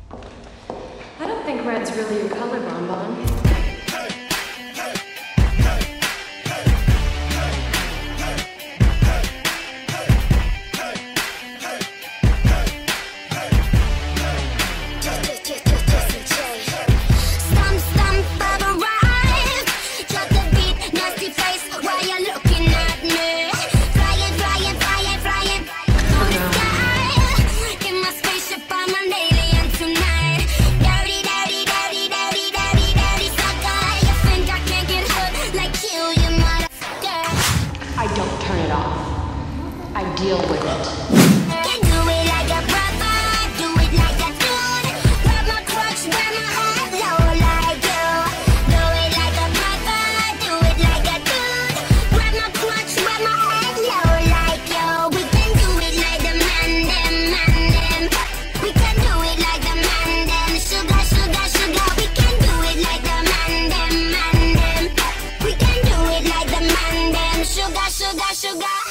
I don't think red's really your color, Bonbon. Deal with it. Can do it like a brother, do it like a dude. Grab my crutch, grab my heart low like you. Do it like a brother, do it like a dude. Grab my crutch, grab my heart low like you. We can do it like the man them. We can do it like the man them. Sugar, sugar, sugar. We can do it like the man them. We can do it like the man them. Sugar, sugar, sugar.